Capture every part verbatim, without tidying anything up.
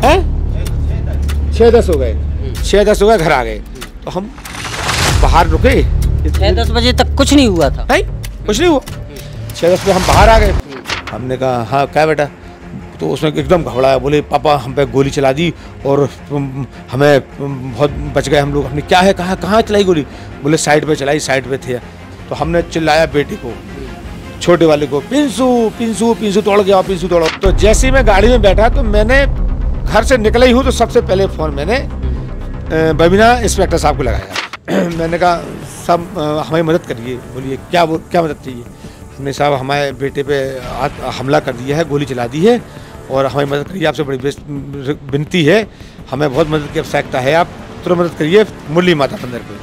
हैं, छः दस हो गए, छः दस हो गए, घर आ गए। तो हम बाहर रुके, छः दस बजे तक कुछ नहीं हुआ था। नहीं कुछ नहीं हुआ, छः दस बजे हम बाहर आ गए। हमने कहा हाँ क्या बेटा, तो उसने एकदम घबराया, बोले पापा हम पे गोली चला दी और हमें बहुत बच गए हम लोग। हमने क्या है, कहाँ कहाँ चलाई गोली? बोले साइड पे चलाई, साइड पे थे। तो हमने चिल्लाया बेटे को, छोटे वाले को, पिंसू पिंसू पिंसू तोड़ गया, पिंसू तोड़ो। तो जैसे ही मैं गाड़ी में बैठा तो मैंने घर से निकला ही हूँ तो सबसे पहले फ़ोन मैंने बबीना इंस्पेक्टर साहब को लगाया। मैंने कहा सब हमारी मदद करिए। बोलिए क्या वो क्या मदद चाहिए? हमने साहब हमारे बेटे पे हमला कर दिया है, गोली चला दी है और हमारी मदद करिए, आपसे बड़ी विनती है, हमें बहुत मदद की आवश्यकता है, आप तुरंत मदद करिए मुरली माता मंदिर पे।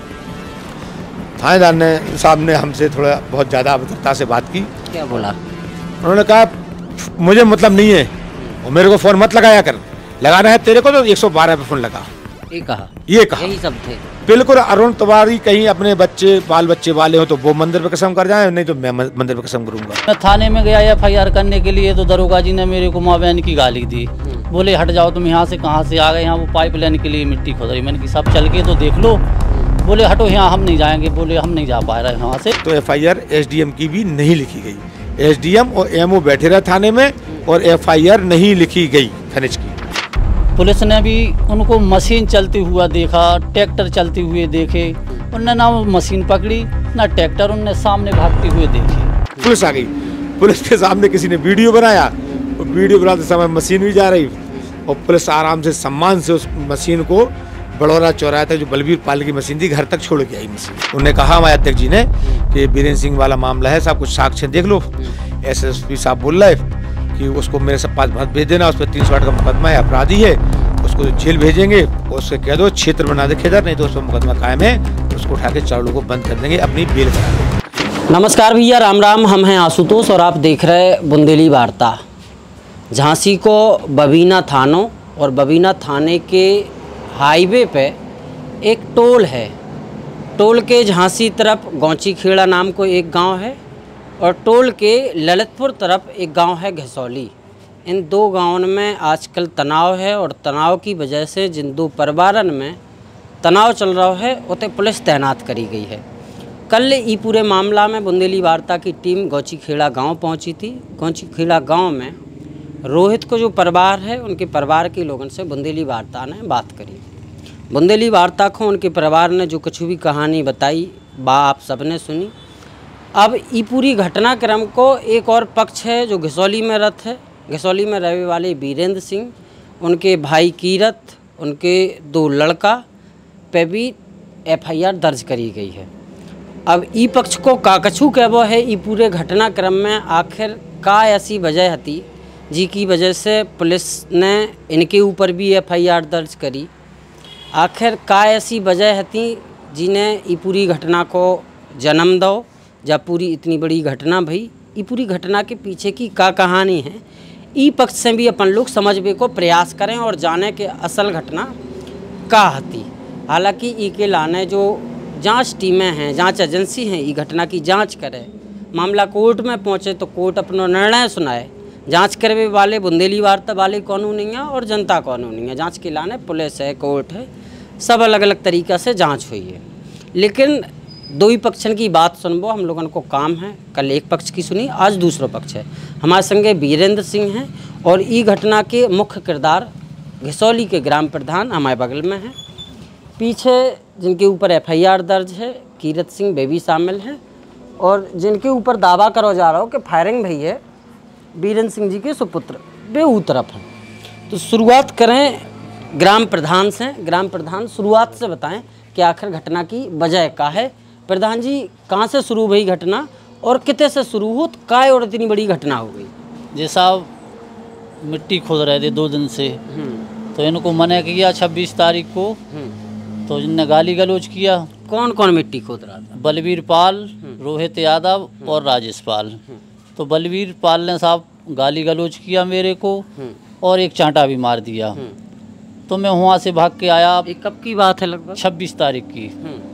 थानेदार ने साहब ने हमसे थोड़ा बहुत ज़्यादा अभद्रता से बात की। क्या बोला? उन्होंने कहा मुझे मतलब नहीं है और मेरे को फ़ोन मत लगाया कर, लगाना है तेरे को तो एक सौ बारह पे फ़ोन लगा। ये कहा ये कहा यही सब थे। बिल्कुल अरुण तिवारी कहीं अपने बच्चे बाल बच्चे वाले हो तो वो मंदिर पे कसम कर जाए, नहीं तो मैं मंदिर पे कसम करूंगा। मैं थाने में गया एफ आई आर करने के लिए तो दरोगा जी ने मेरे को माँ बहन की गाली दी। बोले हट जाओ तुम यहाँ से, कहाँ से आ गए, यहाँ वो पाइप लाइन के लिए मिट्टी खोद रही। मैंने कि सब चल के तो देख लो। बोले हटो यहाँ हम नहीं जाएंगे, बोले हम नहीं जा पा रहे यहाँ से। तो F I R S D M की भी नहीं लिखी गई। एस डी एम और एम ओ बैठे रहे थाने में और एफ आई आर नहीं लिखी गई खनिज की। पुलिस ने भी उनको मशीन चलती हुआ देखा, ट्रैक्टर चलते हुए देखे, उनने ना वो मशीन पकड़ी ना ट्रैक्टर, उनने सामने भागते हुए देखे। पुलिस आ गई, पुलिस के सामने किसी ने वीडियो बनाया, और वीडियो बनाते समय मशीन भी जा रही और पुलिस आराम से सम्मान से उस मशीन को बड़ौरा चौराहे तक जो बलबीर पाल की मशीन थी घर तक छोड़ के आई मशीन। उन्होंने कहा हमारे अध्यक्ष जी ने कि बीरेन्द्र सिंह वाला मामला है, साहब कुछ साक्ष्य देख लो। एस एस पी साहब बोल रहे कि उसको मेरे सब पास भर भेज देना, उस पर तीन सौ आठ का मुकदमा है, अपराधी है, उसको जेल भेजेंगे और उससे कह दो क्षेत्र बना दे खेदर, नहीं तो उस पर मुकदमा कायम है, उसको उठा के चार लोगों को बंद कर देंगे, अपनी बेल करा देंगे। नमस्कार भैया, राम राम। हम हैं आशुतोष और आप देख रहे हैं बुंदेली वार्ता। झांसी को बबीना थानों और बबीना थाने के हाईवे पे एक टोल है। टोल के झांसी तरफ गौची खेड़ा नाम को एक गांव है और टोल के ललितपुर तरफ एक गांव है घसौली। इन दो गांवों में आजकल तनाव है और तनाव की वजह से जिन दो परिवारन में तनाव चल रहा है उते पुलिस तैनात करी गई है। कल ई पूरे मामला में बुंदेली वार्ता की टीम गौची खेड़ा गाँव पहुँची थी। गौची खेड़ा गाँव में रोहित को जो परिवार है उनके परिवार के लोगों से बुंदेली वार्ता ने बात करी। बुंदेली वार्ता को उनके परिवार ने जो कुछ भी कहानी बताई बा आप सबने सुनी। अब ये पूरी घटनाक्रम को एक और पक्ष है जो घसौली में रथ है। घसौली में रहने वाले बीरेन्द्र सिंह, उनके भाई कीरत, उनके दो लड़का पे भी एफ आई आर दर्ज करी गई है। अब ई पक्ष को काकछू कहबो है ई पूरे घटनाक्रम में आखिर का ऐसी वजह हती जी की वजह से पुलिस ने इनके ऊपर भी एफ आई आर दर्ज करी। आखिर का ऐसी वजह हती जिन्हें ये पूरी घटना को जन्म दो, जब पूरी इतनी बड़ी घटना भई, ये पूरी घटना के पीछे की का कहानी है, ई पक्ष से भी अपन लोग समझने को प्रयास करें और जाने के असल घटना का हती। हालांकि ई के लाने जो जांच टीमें हैं, जांच एजेंसी हैं, ई घटना की जांच करे, मामला कोर्ट में पहुँचे तो कोर्ट अपना निर्णय सुनाए। जांच करने वाले बुंदेली वार्ता वाले कानूनी है और जनता कानूनी है। जांच के लाने पुलिस है, कोर्ट है, सब अलग अलग तरीक़ा से जांच हुई है। लेकिन दो ही पक्षन की बात सुनबो हम लोगों को काम है। कल एक पक्ष की सुनी, आज दूसरा पक्ष है। हमारे संगे बीरेन्द्र सिंह हैं और ई घटना के मुख्य किरदार घसौली के ग्राम प्रधान हमारे बगल में हैं। पीछे जिनके ऊपर एफ आई आर दर्ज है कीरत सिंह बेबी शामिल हैं और जिनके ऊपर दावा करो जा रहा हो कि फायरिंग भई है बीरेन्द्र सिंह जी के सुपुत्र बेऊ तरफ हैं। तो शुरुआत करें ग्राम प्रधान से। ग्राम प्रधान शुरुआत से बताएं कि आखिर घटना की वजह क्या है। प्रधान जी, कहाँ से शुरू हुई घटना और कितने से शुरू हो तो काय और इतनी बड़ी घटना हो गई? जी साहब, मिट्टी खोद रहे थे दो दिन से, तो इनको मना किया छब्बीस तारीख को, तो इनने गाली गलौज किया। कौन कौन मिट्टी खोद रहा था? बलबीर पाल, रोहित यादव और राजेश पाल। तो बलबीर पाल ने साहब गाली गलौज किया मेरे को और एक चांटा भी मार दिया। तो मैं वहाँ से भाग के आया। एक कब की बात है? लगभग छब्बीस तारीख की।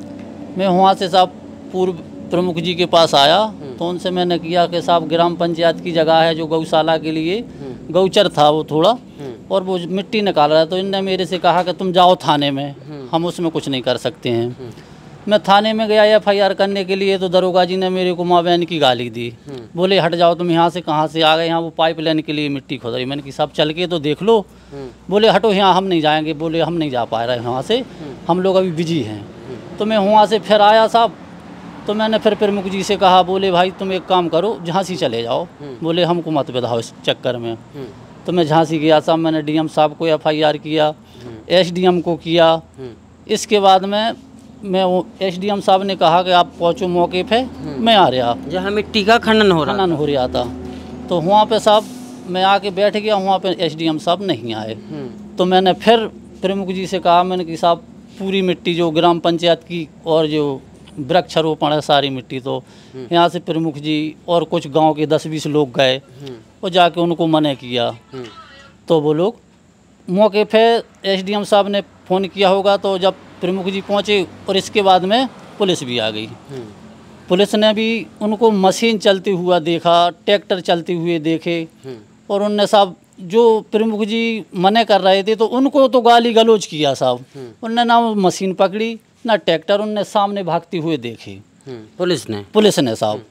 मैं वहाँ से साहब पूर्व प्रमुख जी के पास आया तो उनसे मैंने किया कि साहब ग्राम पंचायत की जगह है जो गौशाला के लिए गौचर था, वो थोड़ा और वो मिट्टी निकाल रहा है। तो इनने मेरे से कहा कि तुम जाओ थाने में, हम उसमें कुछ नहीं कर सकते हैं। मैं थाने में गया एफ आई आर करने के लिए, तो दरोगा जी ने मेरे को माँ बहन की गाली दी। बोले हट जाओ तुम यहाँ से, कहाँ से आ गए, यहाँ वो पाइप लाइन के लिए मिट्टी खोद रही। मैंने कि साहब चल के तो देख लो। बोले हटो यहाँ हम नहीं जाएंगे, बोले हम नहीं जा पा रहे वहाँ से, हम लोग अभी बिजी हैं। तो मैं वहाँ से फिर आया साहब, तो मैंने फिर प्रमुख जी से कहा, बोले भाई तुम एक काम करो, झांसी चले जाओ। बोले हमको मत बिठाओ इस चक्कर में। तो मैं झांसी गया साहब, मैंने डी एम साहब को एफ आई आर किया, एस डी एम को किया। इसके बाद में मैं वो एस डी एम साहब ने कहा कि आप पहुँचो मौके पे, मैं आ रहा, जहाँ मिट्टी का खनन हो रहा खनन हो रहा था। तो वहाँ पे साहब मैं आके बैठ गया, वहाँ पे एस डी एम साहब नहीं आए। तो मैंने फिर प्रमुख जी से कहा, मैंने कि साहब पूरी मिट्टी जो ग्राम पंचायत की और जो वृक्षारोपण है सारी मिट्टी, तो यहाँ से प्रमुख जी और कुछ गांव के दस बीस लोग गए और जाके उनको मना किया। तो वो लोग मौके पे एस डी एम साहब ने फ़ोन किया होगा, तो जब प्रमुख जी पहुँचे और इसके बाद में पुलिस भी आ गई। पुलिस ने भी उनको मशीन चलती हुआ देखा, ट्रैक्टर चलते हुए देखे, और उनने साहब जो प्रमुख जी मना कर रहे थे तो उनको तो गाली गलौज किया साहब। उनने ना मशीन पकड़ी ना ट्रैक्टर, उनने सामने भागते हुए देखे पुलिस ने पुलिस ने साहब।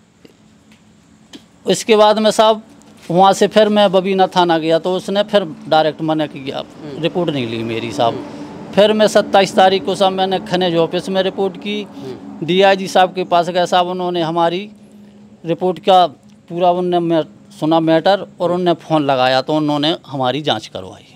इसके बाद में साहब वहाँ से फिर मैं बबीना थाना गया, तो उसने फिर डायरेक्ट मना किया, रिपोर्ट नहीं ली मेरी साहब। फिर मैं सत्ताईस तारीख को साहब मैंने खनिज ऑफिस में रिपोर्ट की, डी आई जी साहब के पास गया साहब, उन्होंने हमारी रिपोर्ट का पूरा उनने मैं सुना मैटर, और उनने फ़ोन लगाया तो उन्होंने हमारी जांच करवाई।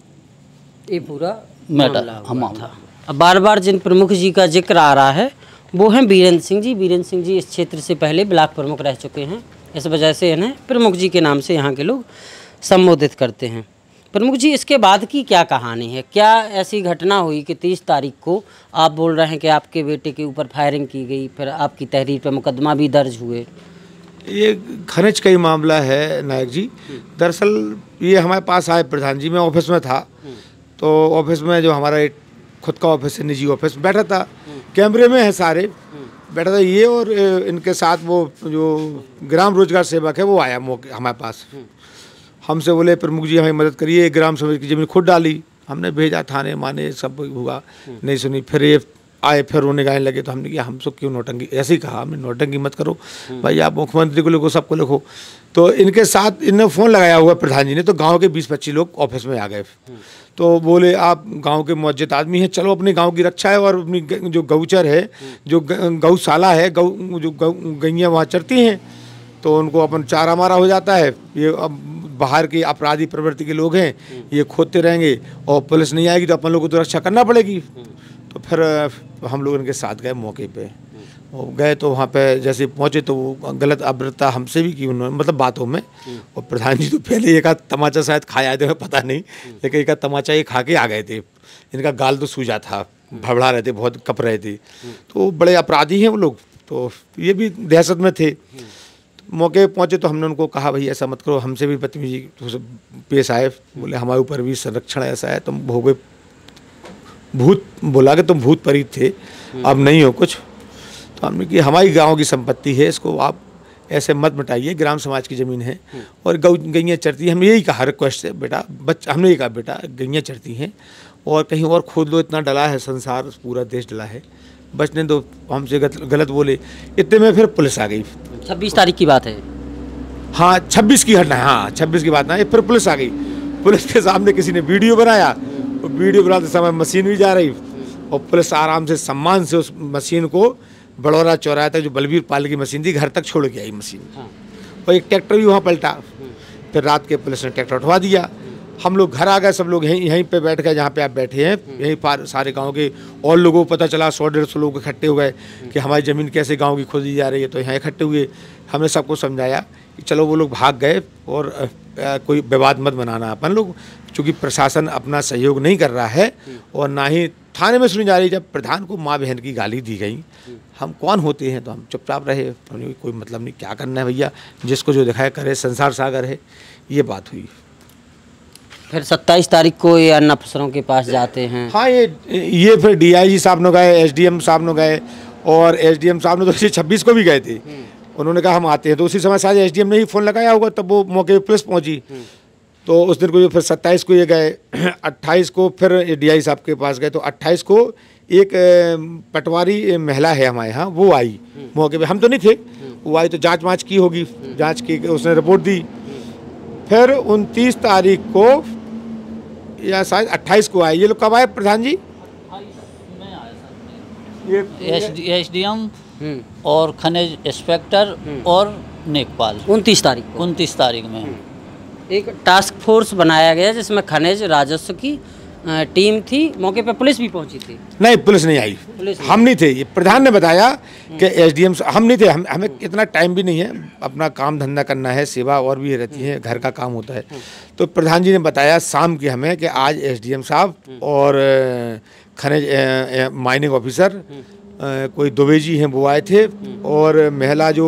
ये पूरा मैटर हम था। अब बार बार जिन प्रमुख जी का जिक्र आ रहा है वो हैं बीरेंद्र सिंह जी। बीरेंद्र सिंह जी इस क्षेत्र से पहले ब्लॉक प्रमुख रह चुके हैं, इस वजह से इन्हें प्रमुख जी के नाम से यहाँ के लोग संबोधित करते हैं। प्रमुख जी, इसके बाद की क्या कहानी है? क्या ऐसी घटना हुई कि तीस तारीख को आप बोल रहे हैं कि आपके बेटे के ऊपर फायरिंग की गई, फिर आपकी तहरीर पर मुकदमा भी दर्ज हुए? ये खनिज का ही मामला है नायक जी। दरअसल ये हमारे पास आए प्रधान जी, मैं ऑफिस में था, तो ऑफिस में जो हमारा एक खुद का ऑफिस है, निजी ऑफिस, बैठा था, कैमरे में है सारे, बैठा था ये, और इनके साथ वो जो ग्राम रोजगार सेवक है वो आया मौके हमारे पास। हमसे बोले प्रमुख जी हमें मदद करिए, ग्राम सभा की ज़मीन खुद डाली। हमने भेजा थाने माने, सब हुआ, नहीं सुनी। फिर ये आए, फिर रोने गाने लगे, तो हमने कहा हमसे क्यों नौटंकी, ऐसे ही कहा हमने, नौटंकी मत करो भाई, आप मुख्यमंत्री को लिखो, सबको लिखो। तो इनके साथ इनने फ़ोन लगाया हुआ प्रधान जी ने, तो गांव के बीस पच्चीस लोग ऑफिस में आ गए। तो बोले आप गांव के मुअज्जत आदमी हैं, चलो अपने गांव की रक्षा है, और अपनी जो गौचर है, जो गौशाला है, गौ जो गैयाँ वहाँ चरती हैं, तो उनको अपन चारा मारा हो जाता है। ये अब बाहर के अपराधी प्रवृत्ति के लोग हैं, ये खोदते रहेंगे और पुलिस नहीं आएगी तो अपन लोगों को तो रक्षा करना पड़ेगी। तो फिर हम लोग इनके साथ गए मौके पे, और गए तो वहाँ पे जैसे पहुँचे तो वो गलत अभद्रता हमसे भी की उन्होंने, मतलब बातों में। और प्रधान जी तो पहले एक आध तमाचा शायद खाया थे, पता नहीं, लेकिन एक आध तमाचा ये खा के आ गए थे। इनका गाल तो सूजा था, भड़बड़ा रहे थे, बहुत कप रहे थे, तो बड़े अपराधी हैं वो लोग, तो ये भी दहशत में थे। मौके पहुँचे तो हमने उनको कहा भाई ऐसा मत करो, हमसे भी बदतमीजी तो पेश आए। बोले हमारे ऊपर भी संरक्षण ऐसा है, तुम भोगे भूत, बोला कि तुम भूत प्रेत थे, अब नहीं हो कुछ। तो हमने कि हमारी गांव की संपत्ति है, इसको आप ऐसे मत मिटाइए, ग्राम समाज की ज़मीन है और गौ गैयाँ चरती हैं। हमने यही कहा, रिक्वेस्ट है बेटा, बच्चा हमने यही कहा बेटा गैयाँ चरती हैं और कहीं और खोद लो, इतना डला है संसार, पूरा देश डला है, बचने दो, हमसे गलत बोले। इतने में फिर पुलिस आ गई। छब्बीस तारीख की बात है? हाँ छब्बीस की घटना है, हाँ छब्बीस की बात ना। फिर पुलिस आ गई, पुलिस के सामने किसी ने वीडियो बनाया, और वीडियो बनाते समय मशीन भी जा रही, और पुलिस आराम से सम्मान से उस मशीन को बड़ौरा चौराहे तक, जो बलबीर पाल की मशीन थी, घर तक छोड़ के आई मशीन। हाँ। और एक ट्रैक्टर भी वहाँ पलटा। फिर रात के पुलिस ने ट्रैक्टर उठवा दिया। हम लोग घर आ गए, सब लोग यहीं यहीं पे बैठ गए जहाँ पे आप बैठे हैं, यहीं पार सारे गांव के और लोगों को पता चला, सौ डेढ़ सौ लोग इकट्ठे हो गए कि हमारी ज़मीन कैसे गांव की खोदी जा रही है। तो यहाँ इकट्ठे हुए, हमने सबको समझाया कि चलो, वो लोग भाग गए और आ, आ, कोई विवाद मत बनाना अपन लोग, चूँकि प्रशासन अपना सहयोग नहीं कर रहा है और ना ही थाने में सुनी जा रही। जब प्रधान को माँ बहन की गाली दी गई, हम कौन होते हैं, तो हम चुपचाप रहे, हमने कोई मतलब नहीं, क्या करना है भैया, जिसको जो दिखाया करे, संसार सागर है, ये बात हुई। फिर सत्ताईस तारीख को ये अन्ना अफसरों के पास जाते हैं। हाँ, ये ये फिर डी आई जी साहब ने गए, एस डी एम साहब ने गए, और एस डी एम साहब ने तो इसी छब्बीस को भी गए थे। उन्होंने कहा हम आते हैं, तो उसी समय शायद एस डी एम ने ही फ़ोन लगाया होगा, तब वो मौके पर पुलिस पहुंची। तो उस दिन को जो फिर सत्ताईस को ये गए, अट्ठाईस को फिर डी आई साहब के पास गए। तो अट्ठाईस को एक पटवारी महिला है हमारे यहाँ, वो आई मौके पे, हम तो नहीं थे, वो आई तो जांच वाँच की होगी, जांच की उसने रिपोर्ट दी। फिर उनतीस तारीख को या शायद अट्ठाईस को आए। ये लोग कब आए प्रधान जी? ये एस डी एम और खनिज इंस्पेक्टर और नेकपाल उनतीस तारीख को उनतीस तारीख में एक टास्क फोर्स बनाया गया जिसमें खनिज राजस्व की अ, टीम थी। मौके पे पुलिस भी पहुंची थी? नहीं, पुलिस नहीं आई, पुलिस नहीं हम नहीं थे। ये प्रधान ने बताया कि एसडीएम, हम नहीं थे, हम हमें इतना टाइम भी नहीं है, अपना काम धंधा करना है, सेवा और भी रहती है, घर का काम होता है। तो प्रधान जी ने बताया शाम के हमें कि आज एसडीएम साहब और खनिज माइनिंग ऑफिसर कोई दुबे जी हैं वो आए थे, और महिला जो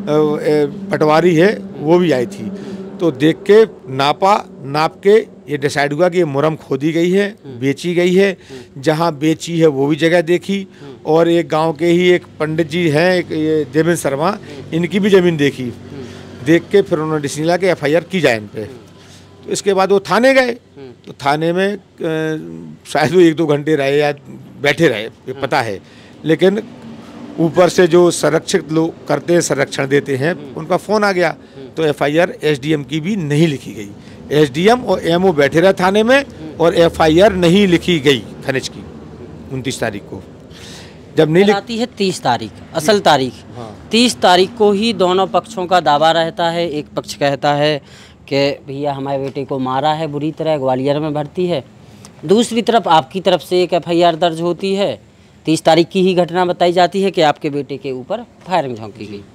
पटवारी है वो भी आई थी। तो देख के नापा, नाप के ये डिसाइड हुआ कि ये मुरम खोदी गई है, बेची गई है। जहाँ बेची है वो भी जगह देखी, और एक गांव के ही एक पंडित जी हैं, एक ये देवेंद्र शर्मा, इनकी भी ज़मीन देखी। देख के फिर उन्होंने डिसीजन लिया कि एफ आई आर की जाए इन पे। तो इसके बाद वो थाने गए। तो थाने में शायद वो एक दो घंटे रहे या बैठे रहे, ये पता है, लेकिन ऊपर से जो संरक्षित लोग करते हैं, संरक्षण देते हैं, उनका फ़ोन आ गया। तो F I R S D M की भी नहीं लिखी गई। एस डी एम और एम ओ बैठे रहे थाने में, और एफ आई आर नहीं लिखी गई खनिज की उनतीस तारीख को। जब नहीं लिख... आती है तीस तारीख असल तारीख। हाँ। तीस तारीख को ही दोनों पक्षों का दावा रहता है। एक पक्ष कहता है कि भैया हमारे बेटे को मारा है बुरी तरह, ग्वालियर में भर्ती है। दूसरी तरफ आपकी तरफ से एक एफ आई आर दर्ज होती है। तीस तारीख की ही घटना बताई जाती है कि आपके बेटे के ऊपर फायरिंग झोंकी गई।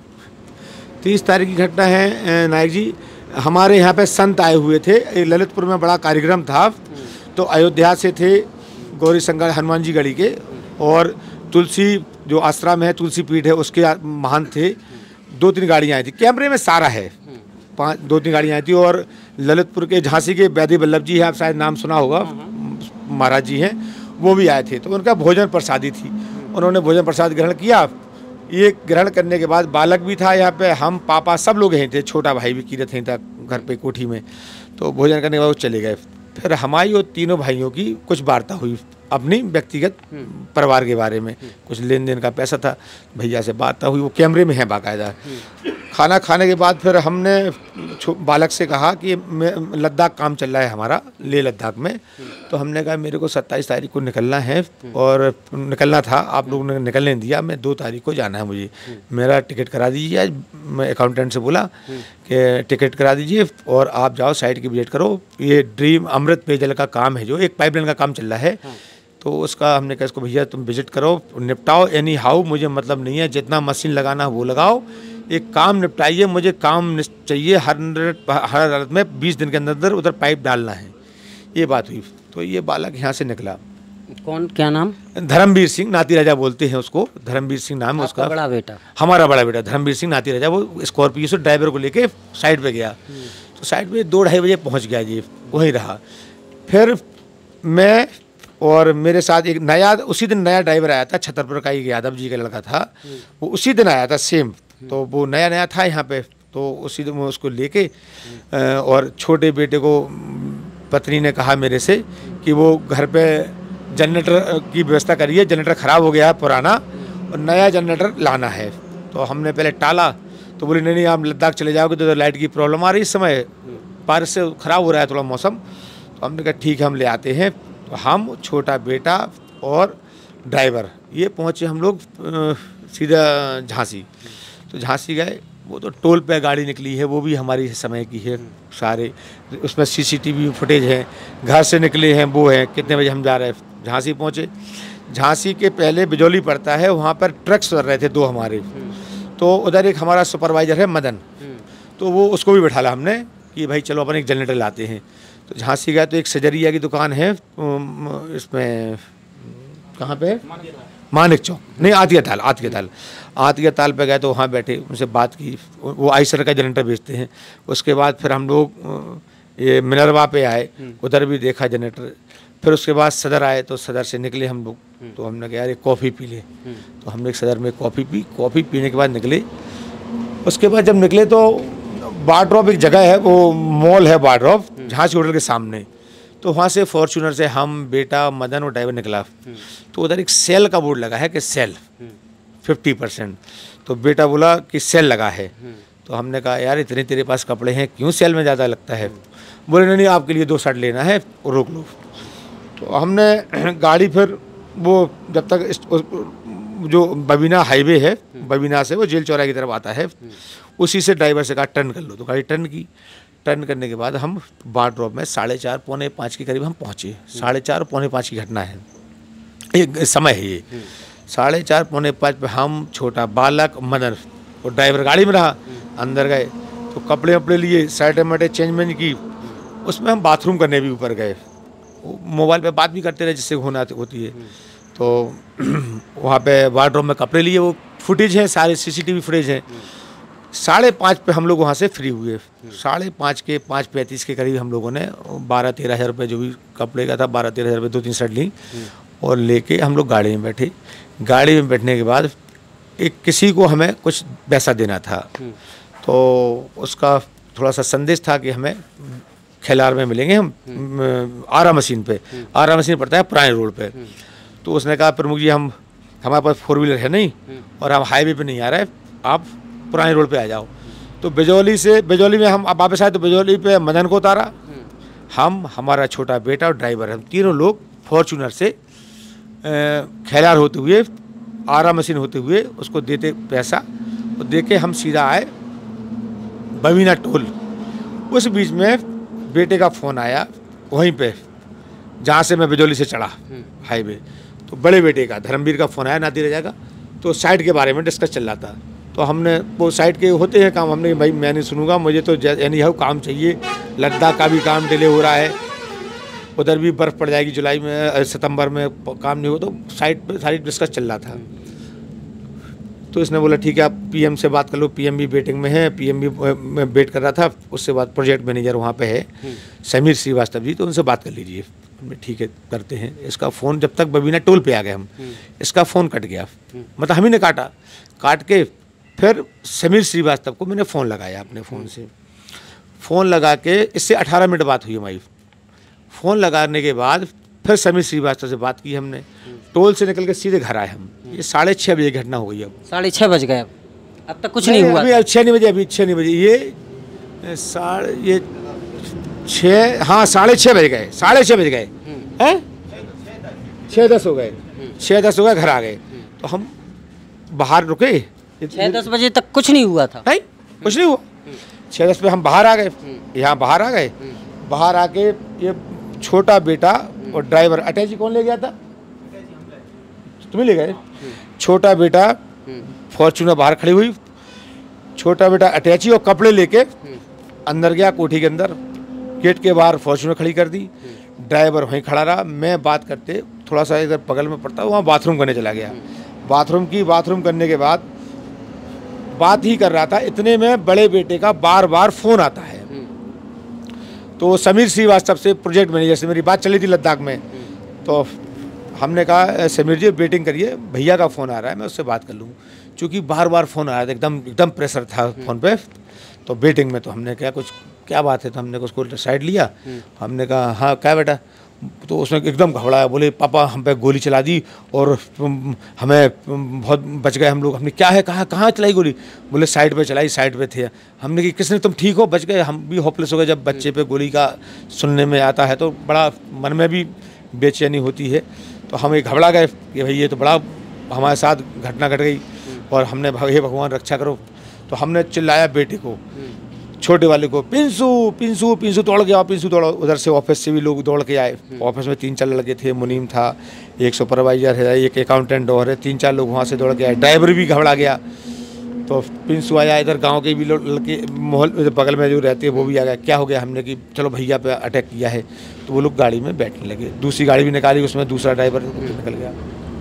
तीस तारीख की घटना है नायक जी, हमारे यहाँ पे संत आए हुए थे, ललितपुर में बड़ा कार्यक्रम था। तो अयोध्या से थे, गौरी शंकर हनुमान जी गढ़ी के, और तुलसी जो आश्रम है, तुलसी पीठ है, उसके महंत थे। दो तीन गाड़ियाँ आई थी, कैमरे में सारा है, पाँच दो तीन गाड़ियाँ आई थी। और ललितपुर के झांसी के वैद्य वल्लभ जी हैं, आप शायद नाम सुना होगा, महाराज जी हैं, वो भी आए थे। तो उनका भोजन प्रसादी थी, उन्होंने भोजन प्रसाद ग्रहण किया। ये ग्रहण करने के बाद बालक भी था यहाँ पे, हम पापा सब लोग यहीं थे, छोटा भाई भी कीरत यहीं था घर पे कोठी में। तो भोजन करने के बाद वो चले गए। फिर हमारी और तीनों भाइयों की कुछ वार्ता हुई अपनी व्यक्तिगत परिवार के बारे में, कुछ लेन देन का पैसा था, भैया से वार्ता हुई, वो कैमरे में है बाकायदा। खाना खाने के बाद फिर हमने बालक से कहा कि लद्दाख काम चल रहा है हमारा, लेह लद्दाख में। तो हमने कहा मेरे को सत्ताईस तारीख को निकलना है, और निकलना था, आप लोगों ने निकलने दिया, मैं दो तारीख को जाना है मुझे, मेरा टिकट करा दीजिए। आज मैं अकाउंटेंट से बोला कि टिकट करा दीजिए और आप जाओ साइट की विजिट करो। ये ड्रीम अमृत पेयजल का काम है, जो एक पाइपलाइन का काम चल रहा है, तो उसका हमने कहा इसको भैया तुम विजिट करो, निपटाओ, एनी हाउ मुझे मतलब नहीं है, जितना मशीन लगाना वो लगाओ, एक काम निपटाइए, मुझे काम चाहिए, हर हर हालत में बीस दिन के अंदर अंदर उधर पाइप डालना है। ये बात हुई। तो ये बालक यहाँ से निकला। कौन, क्या नाम? धर्मवीर सिंह, नाती राजा बोलते हैं उसको, धर्मवीर सिंह नाम है उसका। बड़ा बेटा? हमारा बड़ा बेटा धर्मवीर सिंह नाती राजा। वो स्कॉर्पियो से ड्राइवर को लेके साइड पे गया। तो साइड पे दो ढाई बजे पहुँच गया जी, वहीं रहा। फिर मैं और मेरे साथ एक नया, उसी दिन नया ड्राइवर आया था, छतरपुर का एक यादव जी का लड़का था, वो उसी दिन आया था सेम। तो वो नया नया था यहाँ पे, तो उसी दिन मैं उसको लेके, और छोटे बेटे को पत्नी ने कहा मेरे से कि वो घर पे जनरेटर की व्यवस्था करिए, जनरेटर ख़राब हो गया है पुराना, और नया जनरेटर लाना है। तो हमने पहले टाला, तो बोले नहीं नहीं आप लद्दाख चले जाओगे तो लाइट की प्रॉब्लम आ रही इस समय, बारिश से ख़राब हो रहा है थोड़ा मौसम। तो हमने कहा ठीक है हम ले आते हैं। तो हम, छोटा बेटा और ड्राइवर ये पहुँचे हम लोग सीधा झांसी। तो झांसी गए, वो तो टोल पे गाड़ी निकली है, वो भी हमारी समय की है सारे, उसमें सीसीटीवी फुटेज है, घर से निकले हैं वो है, कितने बजे हम जा रहे हैं। झांसी पहुँचे, झांसी के पहले बिजौली पड़ता है, वहाँ पर ट्रक्स चल रहे थे दो हमारे। तो उधर एक हमारा सुपरवाइज़र है मदन, तो वो उसको भी बैठा ला हमने कि भाई चलो अपन एक जनरेटर लाते हैं। तो झांसी गए तो एक सजरिया की दुकान है, इसमें कहाँ पे, मानिक चौक, नहीं आतिया ताल, आतिया ताल आतिया ताल पे गए तो वहाँ बैठे, उनसे बात की। वो आइसर का जनरेटर बेचते हैं। उसके बाद फिर हम लोग ये मिनरवा पे आए, उधर भी देखा जनरेटर। फिर उसके बाद सदर आए, तो सदर से निकले हम लोग। तो हमने कहा यार एक कॉफ़ी पी ले, तो हमने सदर में कॉफ़ी पी। कॉफ़ी पीने के बाद निकले। उसके बाद जब निकले तो बारड्रॉप एक जगह है, वो मॉल है बारड्रॉप, झांसी होटल के सामने। तो वहाँ से फॉर्च्यूनर से हम, बेटा, मदन और ड्राइवर निकला। तो उधर एक सेल का बोर्ड लगा है कि सेल फिफ्टी परसेंट। तो बेटा बोला कि सेल लगा है। तो हमने कहा यार इतने तेरे पास कपड़े हैं, क्यों सेल में ज़्यादा लगता है? बोले नहीं नहीं, आपके लिए दो शर्ट लेना है और रोक लो। तो हमने गाड़ी फिर वो जब तक इस, जो बबीना हाईवे है, बबीना से वो जेल चौराहे की तरफ आता है, उसी से ड्राइवर से कहा टर्न कर लो। तो गाड़ी टर्न की। टर्न करने के बाद हम बार ड्रॉप में साढ़े चार पौने पाँच के करीब हम पहुँचे। साढ़े चार पौने पाँच की घटना है, एक समय है ये। साढ़े चार पौने पाँच पे हम, छोटा बालक, मदन और ड्राइवर गाड़ी में रहा। अंदर गए तो कपड़े वपड़े लिए, शर्ट मटे चेंज मेंज की। उसमें हम बाथरूम करने भी ऊपर गए, मोबाइल पे बात भी करते रहे जिससे होना होती है। तो वहाँ पे वार्डरोब में कपड़े लिए, वो फुटेज है, सारे सीसीटीवी फुटेज हैं। साढ़े पाँच पे हम लोग वहाँ से फ्री हुए। साढ़े पाँच के पाँच पैंतीस के करीब हम लोगों ने बारह तेरह हज़ार रुपये जो भी कपड़े का था, बारह तेरह हज़ार रुपये दो तीन शर्ट ली और लेके हम लोग गाड़ी में बैठे। गाड़ी में बैठने के बाद एक किसी को हमें कुछ पैसा देना था, तो उसका थोड़ा सा संदेश था कि हमें खेलार में मिलेंगे हम, आरा मशीन पे। आरा मशीन पड़ता है पुराने रोड पे। तो उसने कहा प्रमुख जी हम, हमारे पास फोर व्हीलर है नहीं और हम हाईवे पे नहीं आ रहे, आप पुराने रोड पे आ जाओ। तो बिजौली से, बिजौली में हम अब वापस आए तो बिजौली पे मदन को उतारा। हम, हमारा छोटा बेटा और ड्राइवर, हम तीनों लोग फॉर्च्यूनर से खेलार होते हुए, आरा मशीन होते हुए उसको देते पैसा और दे के हम सीधा आए बबीना टोल। उस बीच में बेटे का फ़ोन आया वहीं पे जहाँ से मैं बिजौली से चढ़ा हाईवे। तो बड़े बेटे का, धर्मवीर का फ़ोन आया, नाती रजा का। तो साइट के बारे में डिस्कस चल रहा था। तो हमने, वो साइट के होते हैं काम, हमने भाई मैं नहीं सुनूंगा, मुझे तो यानी है काम चाहिए। लद्दाख का भी काम डिले हो रहा है, उधर भी बर्फ़ पड़ जाएगी जुलाई में, सितंबर में काम नहीं हो। तो साइट पे सारी डिस्कस चल रहा था। तो इसने बोला ठीक है आप पीएम से बात कर लो, पीएम भी वेटिंग में है। पीएम भी मैं वेट कर रहा था, उससे बात, प्रोजेक्ट मैनेजर वहाँ पे है समीर श्रीवास्तव जी, तो उनसे बात कर लीजिए। हमने ठीक है करते हैं। इसका फ़ोन, जब तक बबीना टोल पे आ गए हम, इसका फ़ोन कट गया, मतलब हम ही ने काटा। काट के फिर समीर श्रीवास्तव को मैंने फ़ोन लगाया अपने फ़ोन से। फ़ोन लगा के इससे अठारह मिनट बात हुई हमारी। फ़ोन लगाने के बाद फिर समीर श्रीवास्तव से बात की हमने। टोल से निकल के सीधे घर आए हम। ये साढ़े छः बजे घटना हो गई। अब साढ़े छः बज गए, अब अब तक कुछ नहीं, नहीं हुआ। अभी छः नहीं बजे, अभी छः नहीं बजे, ये साढ़े ये छः, हाँ साढ़े छः बज गए, साढ़े छः बज गए हैं, छः दस हो गए, छः दस हो गए, घर आ गए। तो हम बाहर रुके, छः दस बजे तक कुछ नहीं हुआ था। नहीं कुछ नहीं हुआ। छः दस पे हम बाहर आ गए, यहाँ बाहर आ गए। बाहर आके ये छोटा बेटा और ड्राइवर, अटैची कौन ले गया था? तुम्हें ले गए। छोटा बेटा फॉर्च्यूनर बाहर खड़ी हुई, छोटा बेटा अटैची और कपड़े लेके अंदर गया कोठी के अंदर। गेट के बाहर फॉर्च्यूनर खड़ी कर दी, ड्राइवर वहीं खड़ा रहा। मैं बात करते, थोड़ा सा इधर बगल में पड़ता, वहाँ बाथरूम करने चला गया। बाथरूम की, बाथरूम करने के बाद बात ही कर रहा था, इतने में बड़े बेटे का बार बार फ़ोन आता है। तो समीर श्रीवास्तव से, प्रोजेक्ट मैनेजर से मेरी बात चली थी लद्दाख में। तो हमने कहा समीर जी वेटिंग करिए, भैया का फ़ोन आ रहा है, मैं उससे बात कर लूँ। क्योंकि बार बार फ़ोन आ रहा था, एकदम एकदम प्रेशर था फ़ोन पे। तो वेटिंग में, तो हमने क्या, कुछ क्या बात है, तो हमने उसको साइड लिया। हमने कहा हाँ क्या बेटा? तो उसने एकदम घबराया, बोले पापा हम पे गोली चला दी और हमें बहुत बच गए हम लोग। हमने क्या है, कहाँ कहाँ चलाई गोली? बोले साइड पे चलाई, साइड पे थे। हमने कि किसने, तुम ठीक हो, बच गए? हम भी होपलेस हो गए। जब बच्चे पे गोली का सुनने में आता है तो बड़ा मन में भी बेचैनी होती है। तो हम एक घबरा गए कि भाई ये तो बड़ा हमारे साथ घटना घट गई और हमने हे भगवान रक्षा करो। तो हमने चिल्लाया बेटे को, छोटे वाले को, पिंसू पिंसू पिंसू दौड़ गया, पिंसू दौड़। उधर से ऑफिस से भी लोग दौड़ के आए। ऑफिस में तीन चार लड़के थे, मुनीम था, एक सुपरवाइजर है, एक अकाउंटेंट और है, तीन चार लोग वहाँ से दौड़ के आए। ड्राइवर भी घबरा गया। तो पिंसू आया, इधर गांव के भी लोग, लड़के मोहल्ले बगल में जो रहते हैं वो भी आ गया। क्या हो गया? हमने कि चलो भैया पे अटैक किया है। तो वो लोग गाड़ी में बैठने लगे, दूसरी गाड़ी भी निकाली, उसमें दूसरा ड्राइवर निकल गया।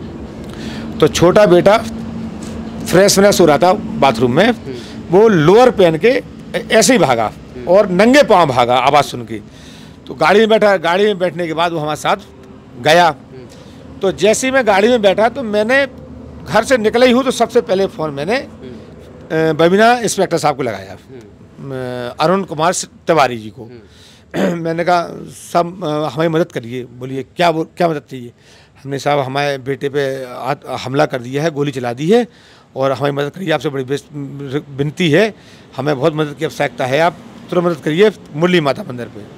तो छोटा बेटा फ्रेश फ्रेश हो रहा था बाथरूम में, वो लोअर पहन के ऐसे ही भागा और नंगे पाँव भागा आवाज़ सुन के। तो गाड़ी में बैठा, गाड़ी में बैठने के बाद वो हमारे साथ गया। तो जैसे ही मैं गाड़ी में बैठा तो मैंने घर से निकला ही हूँ तो सबसे पहले फ़ोन मैंने बबीना इंस्पेक्टर साहब को लगाया, अरुण कुमार तिवारी जी को। मैंने कहा सब अ, हमारी मदद करिए। बोलिए क्या बोल क्या मदद चाहिए? हमने साहब हमारे बेटे पे आ- हमला कर दिया है, गोली चला दी है और हमारी मदद करिए, आपसे बड़ी बेस- विनती है, हमें बहुत मदद की आवश्यकता है, आप तुरंत मदद करिए मुरली माता मंदिर पे।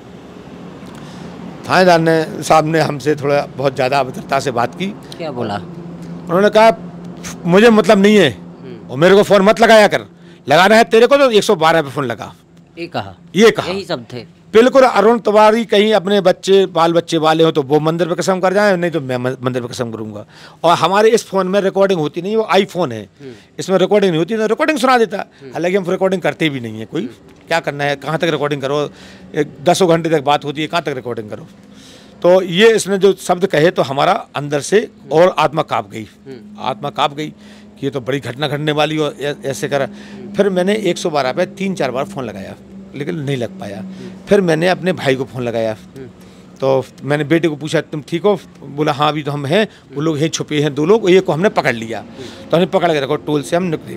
थानेदार ने साहब ने हमसे थोड़ा बहुत ज़्यादा अभद्रता से बात की। क्या बोला? उन्होंने कहा मुझे मतलब नहीं है और मेरे को फ़ोन मत लगाया कर, लगाना है तेरे को तो एक सौ बारह पे फ़ोन लगा। ये कहा ये कहा यही सब थे। बिल्कुल। अरुण तिवारी कहीं अपने बच्चे बाल बच्चे वाले हो तो वो मंदिर पे कसम कर जाए, नहीं तो मैं मंदिर पे कसम करूंगा। और हमारे इस फ़ोन में रिकॉर्डिंग होती नहीं, वो आईफोन है, इसमें रिकॉर्डिंग नहीं होती, तो रिकॉर्डिंग सुना देता। हालांकि हम रिकॉर्डिंग करते भी नहीं है, कोई क्या करना है, कहाँ तक रिकॉर्डिंग करो, एक दसों घंटे तक बात होती है, कहाँ तक रिकॉर्डिंग करो। तो ये इसने जो शब्द कहे तो हमारा अंदर से और आत्मा काँप गई, आत्मा काँप गई कि ये तो बड़ी घटना घटने वाली और ऐसे करा। फिर मैंने एक सौ बारह पे तीन चार बार फ़ोन लगाया लेकिन नहीं लग पाया। फिर मैंने अपने भाई को फ़ोन लगाया, तो मैंने बेटे को पूछा तुम ठीक हो? बोला हाँ अभी तो हम हैं, वो लोग हैं छुपे हैं दो लोग, एक को हमने पकड़ लिया। तो हमने पकड़ के रखो, टोल से हम निकले।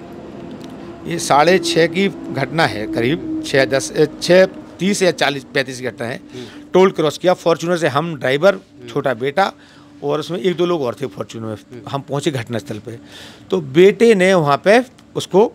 ये साढ़े छः की घटना है, करीब छः दस छः तीस या चालीस पैंतीस की घटना है। टोल क्रॉस किया फॉर्चूनर से, हम ड्राइवर, छोटा बेटा और उसमें एक दो लोग और थे फॉर्चूनर में। हम पहुँचे घटनास्थल पे, तो बेटे ने वहाँ पे उसको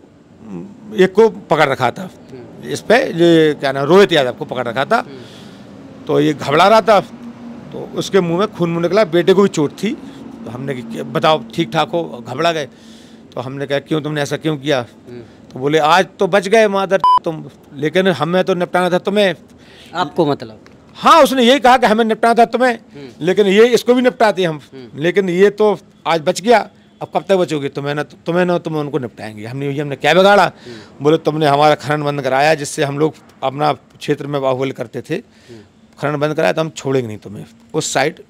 एक को पकड़ रखा था, इस पे ये क्या नाम रोहित यादव को पकड़ रखा था। तो ये घबरा रहा था, तो उसके मुंह में खून मुंह निकला, बेटे को भी चोट थी। तो हमने कि बताओ ठीक ठाक हो? घबरा गए। तो हमने कहा क्यों, तुमने ऐसा क्यों किया? तो बोले आज तो बच गए मादर तुम, लेकिन हमें तो निपटाना था तुम्हें। आपको मतलब? हाँ, उसने यही कहा कि हमें निपटाना था तुम्हें, लेकिन ये इसको भी निपटाते हम, लेकिन ये तो आज बच गया, अब कब तक बचोगे? तुम्हें ना तुम्हें ना तुम उनको निपटाएंगे। हमने हमने क्या बिगाड़ा? बोले तुमने हमारा खनन बंद कराया, जिससे हम लोग अपना क्षेत्र में बाहुबल करते थे, खनन बंद कराया तो हम छोड़ेंगे नहीं तुम्हें। उस साइड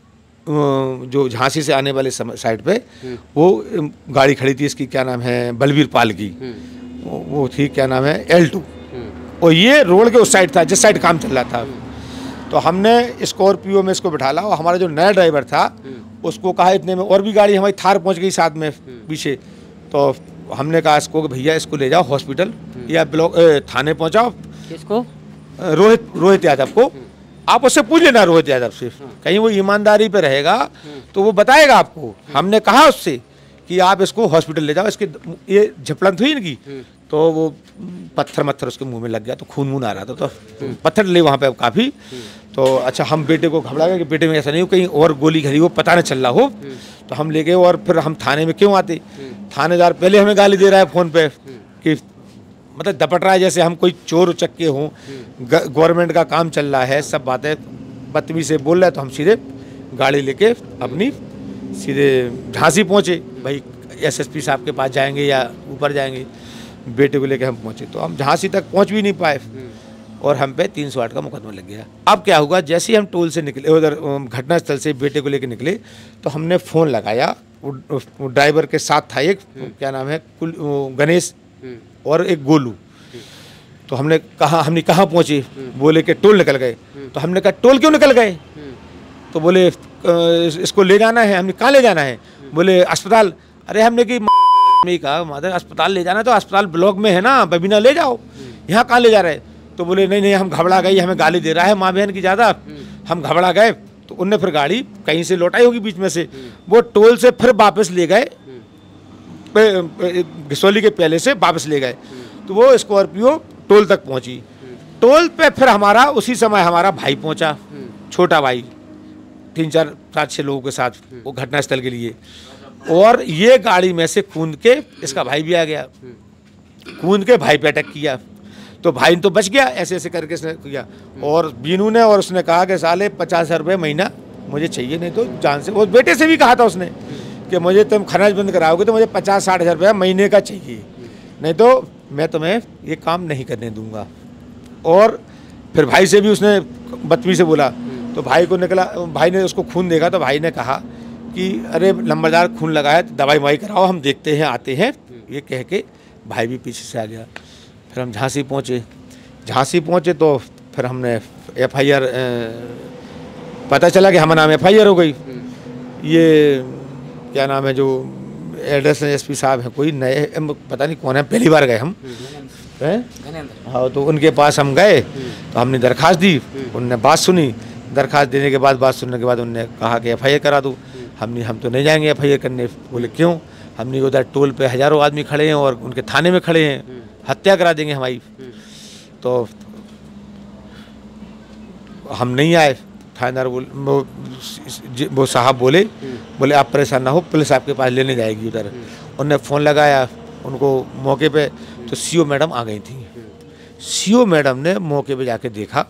जो झांसी से आने वाले साइड पे वो गाड़ी खड़ी थी, इसकी क्या नाम है, बलबीर पाल की, वो थी क्या नाम है, एल टू, और ये रोड के उस साइड था जिस साइड काम चल रहा था। तो हमने स्कॉर्पियो में इसको बिठाला और हमारा जो नया ड्राइवर था उसको कहा इतने में और भी गाड़ी हमारी थार पहुंच गई साथ में पीछे। तो हमने कहा इसको कि भैया इसको ले जाओ हॉस्पिटल या ब्लॉक थाने पहुंचाओ। किसको? रोहित रोहित यादव को। आप उससे पूछ लेना रोहित यादव से, कहीं वो ईमानदारी पे रहेगा तो वो बताएगा आपको। हमने कहा उससे कि आप इसको हॉस्पिटल ले जाओ, इसके ये झपलंत हुई इनकी, तो वो पत्थर मत्थर उसके मुंह में लग गया, तो खून मून आ रहा था, तो पत्थर ले वहाँ पे काफ़ी। तो अच्छा, हम बेटे को घबरा गए कि बेटे में ऐसा नहीं हो कहीं और गोली घरी हो, पता न चल रहा हो। तो हम ले गए और फिर हम थाने में क्यों आते? थानेदार पहले हमें गाली दे रहा है फ़ोन पे कि मतलब दपट रहा है जैसे हम कोई चोर उचक्के हों, गवर्नमेंट का काम चल रहा है, सब बातें बदतमीजी से बोल रहा है। तो हम सीधे गाड़ी लेके अपनी सीधे झांसी पहुँचे। भाई एसएसपी साहब के पास जाएंगे या ऊपर जाएंगे, बेटे को लेके हम पहुँचे। तो हम झांसी तक पहुँच भी नहीं पाए और हम पे तीन सौ आठ का मुकदमा लग गया। अब क्या हुआ, जैसे ही हम टोल से निकले, उधर घटनास्थल से बेटे को लेके निकले, तो हमने फ़ोन लगाया। वो ड्राइवर के साथ था एक क्या नाम है, कुल गणेश और एक गोलू। तो हमने कहा हमने कहाँ पहुँचे? बोले कि टोल निकल गए। तो हमने कहा टोल क्यों निकल गए? तो बोले इसको ले जाना है। हमने कहाँ ले जाना है? बोले अस्पताल। अरे हमने कि नहीं कहा माधर अस्पताल ले जाना, तो अस्पताल ब्लॉक में है ना, बबीना ले जाओ, यहाँ कहाँ ले जा रहे? तो बोले नहीं नहीं हम घबरा गए, हमें गाली दे रहा है माँ बहन की ज़्यादा, हम घबरा गए। तो उनने फिर गाड़ी कहीं से लौटाई होगी बीच में से, वो टोल से फिर वापस ले गए, घिसोली के पहले से वापस ले गए। तो वो स्कॉर्पियो टोल तक पहुंची। टोल पे फिर हमारा उसी समय हमारा भाई पहुंचा, छोटा भाई, तीन चार सात छः लोगों के साथ वो घटनास्थल के लिए। और ये गाड़ी में से कूद के इसका भाई भी आ गया, कूद के भाई पे अटैक किया। तो भाई तो बच गया, ऐसे ऐसे करके इसने किया। और बीनू ने, और उसने कहा कि साले पचास हज़ार रुपये महीना मुझे चाहिए, नहीं तो जान से। वो बेटे से भी कहा था उसने कि मुझे तुम खराज बंद कराओगे तो मुझे पचास साठ हज़ार रुपया महीने का चाहिए, नहीं तो मैं तुम्हें ये काम नहीं करने दूंगा। और फिर भाई से भी उसने बदतमीजी से बोला। तो भाई को निकला, भाई ने उसको खून देखा तो भाई ने कहा कि अरे नंबरदार खून लगा है, दवाई ववाई कराओ, हम देखते हैं आते हैं। ये कह के भाई भी पीछे से आ गया। फिर हम झांसी पहुँचे। झांसी पहुँचे तो फिर हमने एफ आई आर, पता चला कि हमारा नाम एफ आई आर हो गई। ये क्या नाम है, जो एड्रेस एस पी साहब हैं, कोई नए, पता नहीं कौन है, पहली बार गए हम, हैं। हाँ, तो उनके पास हम गए तो हमने दरखास्त दी, उनने बात सुनी। दरखास्त देने के बाद बात सुनने के बाद उन्होंने कहा कि एफ आई आर करा दो। हमने हम तो नहीं जाएंगे एफ आई आर करने। बोले क्यों? हमने उधर टोल पे हज़ारों आदमी खड़े हैं और उनके थाने में खड़े हैं, हत्या करा देंगे हमारी। तो हम नहीं आए। थानेदार बोल वो, वो साहब बोले बोले आप परेशान ना हो, पुलिस आपके पास लेने जाएगी उधर। उन्होंने फ़ोन लगाया उनको मौके पे, तो सीओ मैडम आ गई थी। सीओ मैडम ने मौके पे जाके देखा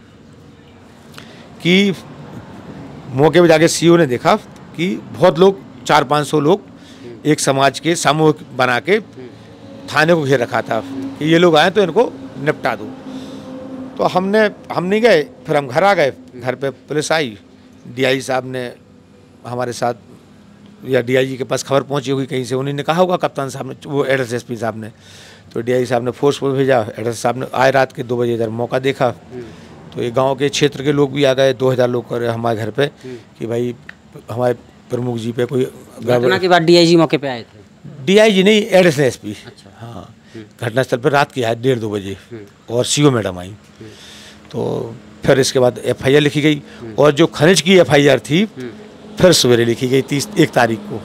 कि मौके पे जाके सीओ ने देखा कि बहुत लोग, चार पाँच सौ लोग एक समाज के सामूहिक बना के थाने को घेर रखा था कि ये लोग आए तो इनको निपटा दो। तो हमने हम नहीं गए, फिर हम घर आ गए। घर पे पुलिस आई, डीआई साहब ने हमारे साथ, या डीआईजी के पास खबर पहुंची होगी कहीं से, उन्होंने कहा होगा कप्तान साहब ने, वो एड्रेस एसपी साहब ने। तो डीआई साहब ने फोर्स पर भेजा। एड्रेस साहब ने आए रात के दो बजे इधर मौका देखा, तो ये गांव के क्षेत्र के लोग भी आ गए, दो हज़ार लोग कर हमारे घर पे कि भाई हमारे प्रमुख जी पे कोई घटना के बाद डीआईजी मौके पे आए थे? डीआईजी नहीं, एड्रेस एसपी। अच्छा। हाँ, घटनास्थल पर रात की आए डेढ़ दो बजे और सीओ मैडम आई। तो फिर इसके बाद एफ आई आर लिखी गई, और जो खनिज की एफ आई आर थी फिर सवेरे लिखी गई तीस एक तारीख को।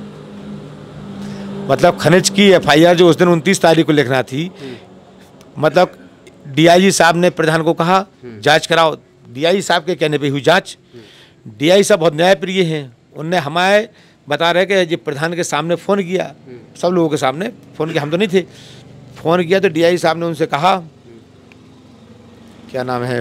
मतलब खनिज की एफ आई आर जो उस दिन उनतीस तारीख को लिखना थी, मतलब डीआईजी साहब ने प्रधान को कहा जांच कराओ। डीआईजी साहब के कहने पे हुई जांच। डीआईजी साहब बहुत न्यायप्रिय हैं, उनने हमारे बता रहे कि जी प्रधान के सामने फ़ोन किया, सब लोगों के सामने फ़ोन किया, हम तो नहीं थे। फ़ोन किया तो डीआईजी साहब ने उनसे कहा, क्या नाम है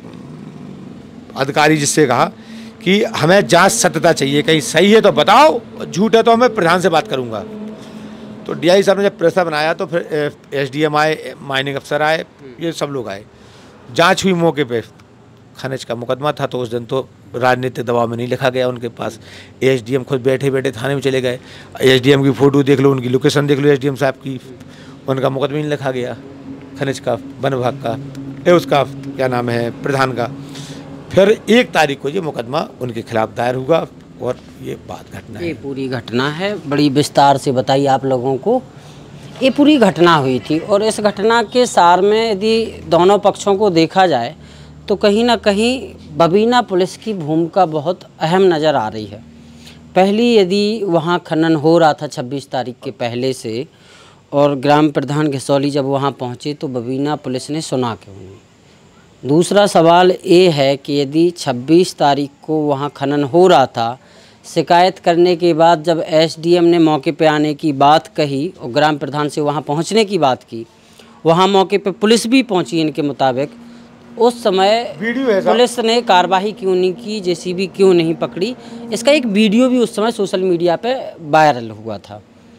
अधिकारी, जिससे कहा कि हमें जांच सत्यता चाहिए, कहीं सही है तो बताओ, झूठ है तो मैं प्रधान से बात करूंगा। तो डीआई साहब ने जब प्रेसा बनाया तो फिर एसडीएम आए, माइनिंग अफसर आए, ये सब लोग आए। जांच हुई मौके पे। खनिज का मुकदमा था तो उस दिन तो राजनीतिक दबाव में नहीं लिखा गया उनके पास। एसडीएम खुद बैठे बैठे थाने में चले गए। एसडीएम की फ़ोटो देख लो, उनकी लोकेशन देख लो एसडीएम साहब की, उनका मुकदमा नहीं लिखा गया खनिज का, वन विभाग का, ए उसका क्या नाम है प्रधान का। फिर एक तारीख को ये मुकदमा उनके खिलाफ दायर हुआ और ये बात घटना है। ये पूरी घटना है, बड़ी विस्तार से बताइए आप लोगों को। ये पूरी घटना हुई थी और इस घटना के सार में यदि दोनों पक्षों को देखा जाए तो कहीं ना कहीं बबीना पुलिस की भूमिका बहुत अहम नज़र आ रही है। पहली यदि वहाँ खनन हो रहा था छब्बीस तारीख के पहले से, और ग्राम प्रधान घसौली जब वहाँ पहुँचे तो बबीना पुलिस ने सुना क्यों नहीं। दूसरा सवाल ये है कि यदि छब्बीस तारीख को वहाँ खनन हो रहा था, शिकायत करने के बाद जब एसडीएम ने मौके पे आने की बात कही और ग्राम प्रधान से वहाँ पहुँचने की बात की, वहाँ मौके पे पुलिस भी पहुँची इनके मुताबिक, उस समय पुलिस ने कार्रवाई क्यों नहीं की, जेसीबी क्यों नहीं पकड़ी, इसका एक वीडियो भी उस समय सोशल मीडिया पे वायरल हुआ था।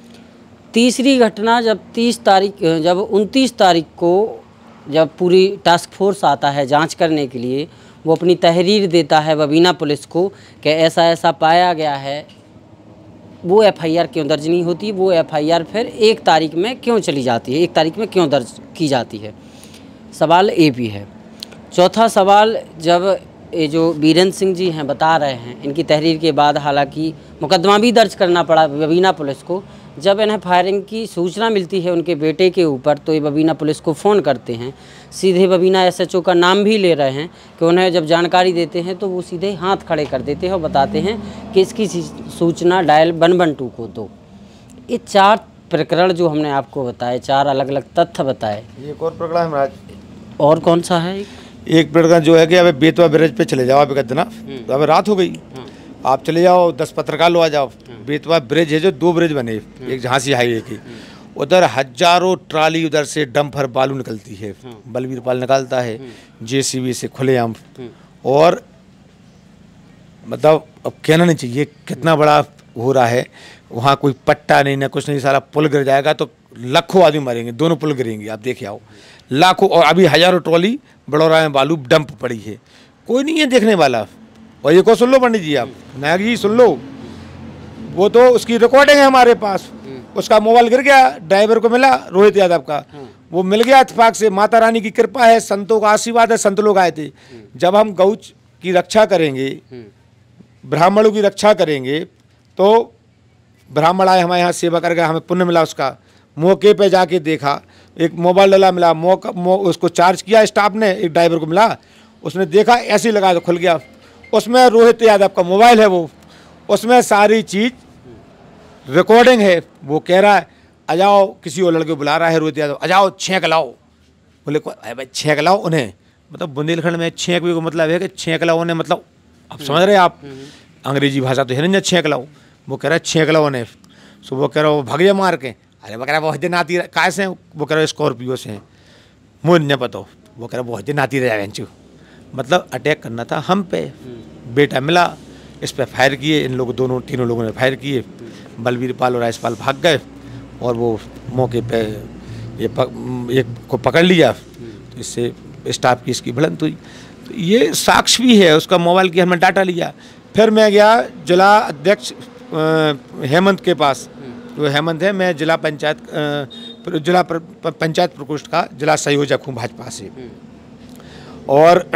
तीसरी घटना जब तीस तारीख जब उनतीस तारीख को जब पूरी टास्क फोर्स आता है जांच करने के लिए, वो अपनी तहरीर देता है बबीना पुलिस को कि ऐसा ऐसा पाया गया है, वो एफआईआर क्यों दर्ज नहीं होती, वो एफआईआर फिर एक तारीख में क्यों चली जाती है, एक तारीख में क्यों दर्ज की जाती है। सवाल ये भी है। चौथा सवाल, जब ये जो बीरेंद्र सिंह जी हैं बता रहे हैं, इनकी तहरीर के बाद हालांकि मुकदमा भी दर्ज करना पड़ा बबीना पुलिस को, जब इन्हें फायरिंग की सूचना मिलती है उनके बेटे के ऊपर तो ये बबीना पुलिस को फ़ोन करते हैं। सीधे बबीना एसएचओ का नाम भी ले रहे हैं कि उन्हें जब जानकारी देते हैं तो वो सीधे हाथ खड़े कर देते हैं और बताते हैं कि इसकी सूचना डायल वन वन टू को दो। ये चार प्रकरण जो हमने आपको बताए, चार अलग अलग तथ्य बताए। एक और प्रकरण है महाराज। और कौन सा है? एक प्रकरण जो है कि अब बेतवा ब्रिज पे चले जाओ, अभी कहते ना अब रात हो गई, आप चले जाओ, दस पत्रकार लो आ जाओ। बेतवा ब्रिज है जो दो ब्रिज बने, एक झांसी हाईवे की, उधर हजारों ट्राली उधर से डंपर बालू निकलती है, बलवीर पाल निकालता है जेसीबी से खुलेआम। और मतलब अब कहना नहीं चाहिए कितना बड़ा हो रहा है वहाँ, कोई पट्टा नहीं ना कुछ नहीं, सारा पुल गिर जाएगा तो लाखों आदमी मरेंगे, दोनों पुल गिरेंगे, आप देखिए आओ, लाखों। और अभी हजारों ट्रॉली बड़ौरा में बालू डंप पड़ी है, कोई नहीं है देखने वाला। और ये को सुन लो पंडित जी, आप नायक जी सुन लो, वो तो उसकी रिकॉर्डिंग है हमारे पास। उसका मोबाइल गिर गया, ड्राइवर को मिला, रोहित यादव का, वो मिल गया इत्तेफाक से। माता रानी की कृपा है, संतों का आशीर्वाद है, संत लोग आए थे। जब हम गौ की रक्षा करेंगे, ब्राह्मणों की रक्षा करेंगे, तो ब्राह्मण आए हमारे यहाँ सेवा करके, हमें पुण्य मिला उसका। मौके पे जाके देखा एक मोबाइल डाला मिला, मो, मो उसको चार्ज किया स्टाफ ने, एक ड्राइवर को मिला, उसने देखा ऐसे ही लगा तो खुल गया। उसमें रोहित यादव का मोबाइल है, वो उसमें सारी चीज़ रिकॉर्डिंग है। वो कह रहा है आ जाओ, किसी और लड़के बुला रहा है रोहित यादव, आ जाओ छेंक लाओ। बोले भाई छेंक लाओ उन्हें, मतलब बुंदेलखंड में छेंक भी को मतलब है कि छेंक लाओ उन्हें, मतलब आप समझ रहे हैं आप, अंग्रेजी भाषा तो है नहीं छेंक लाओ। वो कह रहा है छेंक लाओ उन्हें। सो वो कह रहा है वो भग जा मार के। अरे वो कह रहा है वो दिन आती काय से, वो कह रहा है स्कॉर्पियो से, मुझे नहीं पता। वो कह रहा है वो दिन आती रहे बेंचू, मतलब अटैक करना था हम पे। बेटा मिला, इस पे फायर किए, इन लोगों दोनों तीनों लोगों ने फायर किए। बलबीर पाल और राजपाल भाग गए और वो मौके पे ये पक, एक को पकड़ लिया, तो इससे स्टाफ की इसकी भिड़ंत हुई। तो ये साक्ष्य भी है, उसका मोबाइल की हमने डाटा लिया। फिर मैं गया जिला अध्यक्ष हेमंत के पास, जो हेमंत है, मैं जिला पंचायत जिला पंचायत प्रकोष्ठ का जिला संयोजक हूँ भाजपा से। और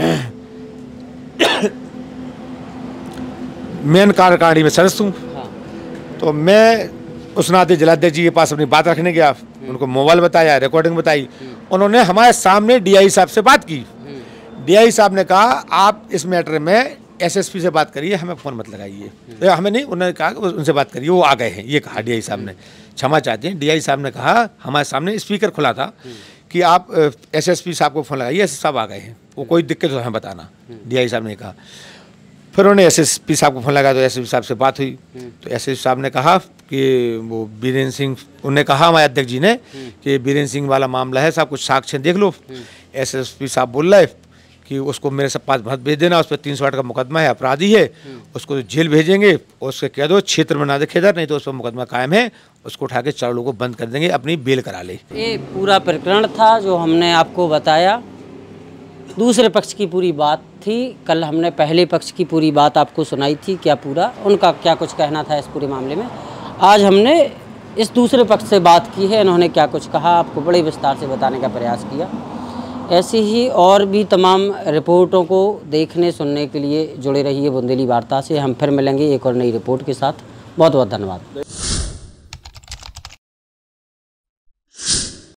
मेन कार्यकारिणी में सदस्य हूँ। तो मैं उस नाते जिलाध्यक्ष जी के पास अपनी बात रखने गया, उनको मोबाइल बताया, रिकॉर्डिंग बताई। उन्होंने हमारे सामने डीआई साहब से बात की। डीआई साहब ने कहा आप इस मैटर में एसएसपी से बात करिए, हमें फ़ोन मत लगाइए। तो हमें नहीं, उन्होंने कहा कि उनसे बात करिए, वो आ गए हैं, ये कहा डीआई साहब ने। क्षमा चाहते हैं, डीआई साहब ने कहा, हमारे सामने स्पीकर खुला था कि आप एसएसपी साहब को फ़ोन लगाइए, एस साहब आ गए हैं, वो कोई दिक्कत हो हमें बताना, डीआई साहब ने कहा। फिर उन्होंने एसएसपी साहब को फ़ोन लगाया, तो एसएसपी साहब से बात हुई। तो एसएसपी साहब ने कहा कि वो बीरेंद्र सिंह, उन्होंने कहा हमारे अध्यक्ष जी ने कि बीरेंद्र सिंह वाला मामला है साहब, कुछ साक्ष्य देख लो। एसएसपी साहब बोल रहे कि उसको मेरे सब पास भर भेज देना, उस पर तीन सौ आठ का मुकदमा है, अपराधी है, उसको जेल भेजेंगे, और उसके कह दो क्षेत्र में ना देखे इधर, नहीं तो उस पर मुकदमा कायम है, उसको उठा के चार लोगों को बंद कर देंगे, अपनी बेल करा ले। ये पूरा प्रकरण था जो हमने आपको बताया। दूसरे पक्ष की पूरी बात थी, कल हमने पहले पक्ष की पूरी बात आपको सुनाई थी, क्या पूरा उनका क्या कुछ कहना था इस पूरे मामले में। आज हमने इस दूसरे पक्ष से बात की है, इन्होंने क्या कुछ कहा, आपको बड़े विस्तार से बताने का प्रयास किया। ऐसी ही और भी तमाम रिपोर्टों को देखने सुनने के लिए जुड़े रहिए बुंदेली वार्ता से। हम फिर मिलेंगे एक और नई रिपोर्ट के साथ। बहुत बहुत धन्यवाद।